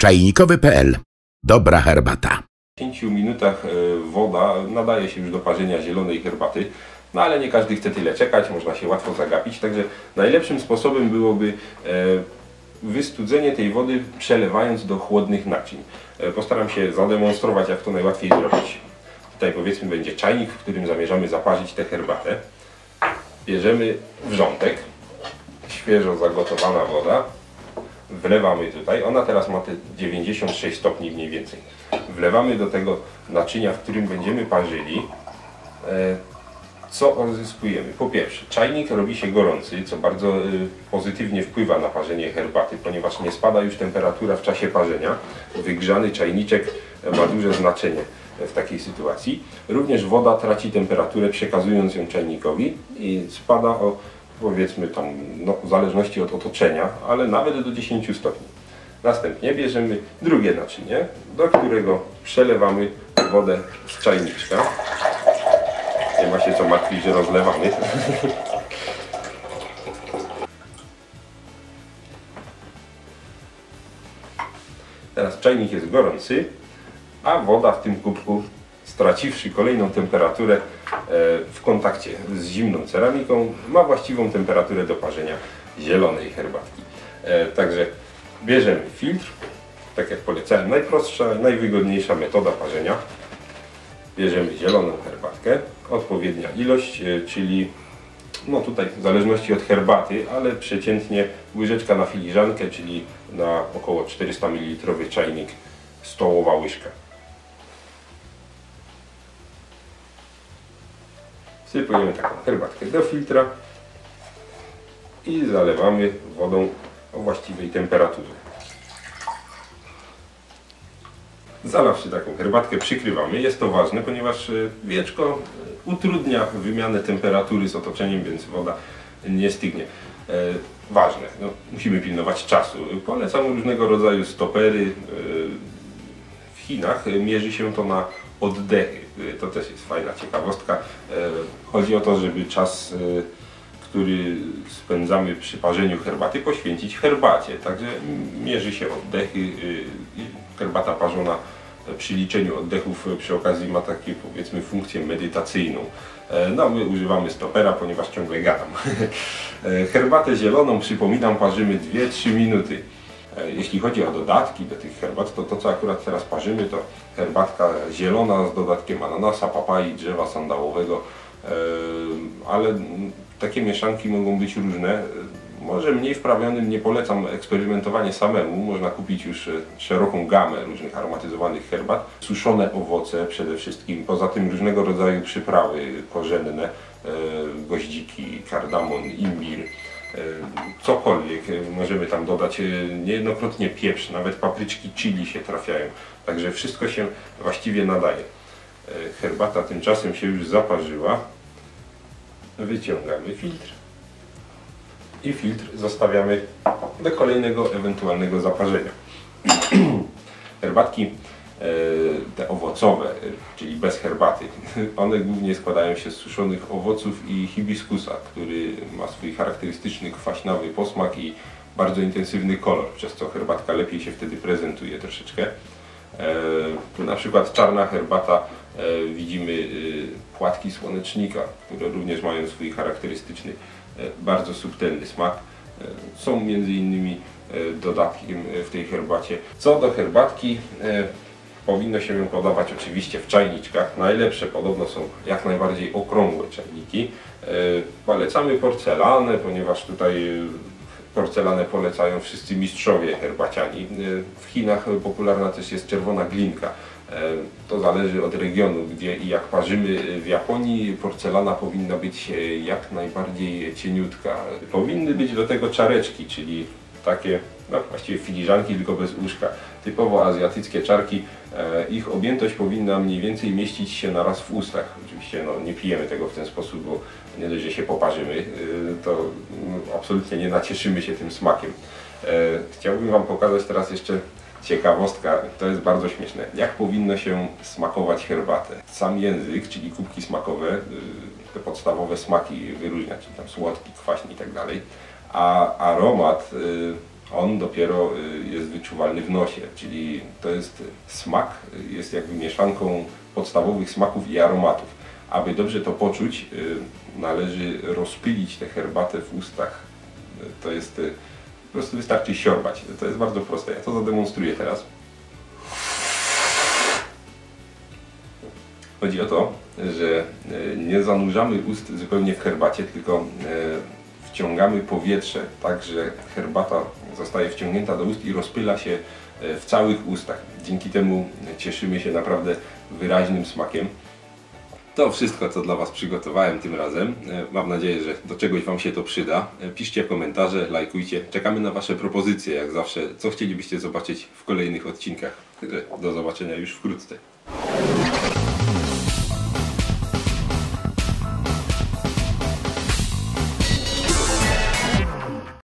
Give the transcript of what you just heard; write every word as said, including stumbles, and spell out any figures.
Czajnikowy kropka p l. Dobra herbata. W pięciu minutach woda nadaje się już do parzenia zielonej herbaty, no ale nie każdy chce tyle czekać, można się łatwo zagapić, także najlepszym sposobem byłoby wystudzenie tej wody przelewając do chłodnych naczyń. Postaram się zademonstrować, jak to najłatwiej zrobić. Tutaj powiedzmy będzie czajnik, w którym zamierzamy zaparzyć tę herbatę. Bierzemy wrzątek, świeżo zagotowana woda. Wlewamy tutaj, ona teraz ma te dziewięćdziesiąt sześć stopni mniej więcej. Wlewamy do tego naczynia, w którym będziemy parzyli. Co odzyskujemy? Po pierwsze, czajnik robi się gorący, co bardzo pozytywnie wpływa na parzenie herbaty, ponieważ nie spada już temperatura w czasie parzenia. Wygrzany czajniczek ma duże znaczenie w takiej sytuacji. Również woda traci temperaturę, przekazując ją czajnikowi i spada o, powiedzmy tam, no, w zależności od otoczenia, ale nawet do dziesięciu stopni. Następnie bierzemy drugie naczynie, do którego przelewamy wodę z czajniczka. Nie ma się co martwić, że rozlewamy. Teraz czajnik jest gorący, a woda w tym kubku, straciwszy kolejną temperaturę w kontakcie z zimną ceramiką, ma właściwą temperaturę do parzenia zielonej herbatki. Także bierzemy filtr, tak jak polecałem, najprostsza, najwygodniejsza metoda parzenia. Bierzemy zieloną herbatkę, odpowiednia ilość, czyli no tutaj w zależności od herbaty, ale przeciętnie łyżeczka na filiżankę, czyli na około czterysta mililitrów czajnik, stołowa łyżka. Wsypujemy taką herbatkę do filtra i zalewamy wodą o właściwej temperaturze. Zalawszy taką herbatkę, przykrywamy. Jest to ważne, ponieważ wieczko utrudnia wymianę temperatury z otoczeniem, więc woda nie stygnie. E, ważne, no, musimy pilnować czasu. Polecam różnego rodzaju stopery. E, w Chinach mierzy się to na oddechy. To też jest fajna ciekawostka. E, chodzi o to, żeby czas, e, który spędzamy przy parzeniu herbaty, poświęcić herbacie. Także mierzy się oddechy. E, herbata parzona przy liczeniu oddechów przy okazji ma takie, powiedzmy, funkcję medytacyjną. No, my używamy stopera, ponieważ ciągle gadam. Herbatę zieloną, przypominam, parzymy dwie trzy minuty. Jeśli chodzi o dodatki do tych herbat, to to, co akurat teraz parzymy, to herbatka zielona z dodatkiem ananasa, papai, drzewa sandałowego, ale takie mieszanki mogą być różne. Może mniej wprawionym nie polecam eksperymentowania samemu. Można kupić już szeroką gamę różnych aromatyzowanych herbat. Suszone owoce przede wszystkim, poza tym różnego rodzaju przyprawy korzenne, goździki, kardamon, imbir, cokolwiek możemy tam dodać. Niejednokrotnie pieprz, nawet papryczki chili się trafiają. Także wszystko się właściwie nadaje. Herbata tymczasem się już zaparzyła. Wyciągamy filtr i filtr zostawiamy do kolejnego ewentualnego zaparzenia. Herbatki te owocowe, czyli bez herbaty, one głównie składają się z suszonych owoców i hibiskusa, który ma swój charakterystyczny kwaśnawy posmak i bardzo intensywny kolor, przez co herbatka lepiej się wtedy prezentuje troszeczkę. Tu na przykład czarna herbata, widzimy płatki słonecznika, które również mają swój charakterystyczny, bardzo subtelny smak. Są między innymi dodatkiem w tej herbacie. Co do herbatki, powinno się ją podawać oczywiście w czajniczkach. Najlepsze podobno są jak najbardziej okrągłe czajniki. Polecamy porcelanę, ponieważ tutaj porcelanę polecają wszyscy mistrzowie herbaciani. W Chinach popularna też jest czerwona glinka. To zależy od regionu, gdzie i jak parzymy. W Japonii porcelana powinna być jak najbardziej cieniutka. Powinny być do tego czareczki, czyli takie, no właściwie filiżanki, tylko bez łóżka. Typowo azjatyckie czarki. Ich objętość powinna mniej więcej mieścić się naraz w ustach. Oczywiście no, nie pijemy tego w ten sposób, bo nie dość, że się poparzymy, to absolutnie nie nacieszymy się tym smakiem. Chciałbym Wam pokazać teraz jeszcze ciekawostka, to jest bardzo śmieszne. Jak powinno się smakować herbatę? Sam język, czyli kubki smakowe, te podstawowe smaki wyróżnia, czyli tam słodki, kwaśny i tak dalej. A aromat on dopiero jest wyczuwalny w nosie, czyli to jest smak, jest jakby mieszanką podstawowych smaków i aromatów. Aby dobrze to poczuć, należy rozpylić tę herbatę w ustach. To jest, po prostu wystarczy siorbać. To jest bardzo proste. Ja to zademonstruję teraz. Chodzi o to, że nie zanurzamy ust zupełnie w herbacie, tylko wciągamy powietrze, tak że herbata zostaje wciągnięta do ust i rozpyla się w całych ustach. Dzięki temu cieszymy się naprawdę wyraźnym smakiem. To wszystko, co dla Was przygotowałem tym razem. Mam nadzieję, że do czegoś Wam się to przyda. Piszcie komentarze, lajkujcie. Czekamy na Wasze propozycje, jak zawsze, co chcielibyście zobaczyć w kolejnych odcinkach. Do zobaczenia już wkrótce.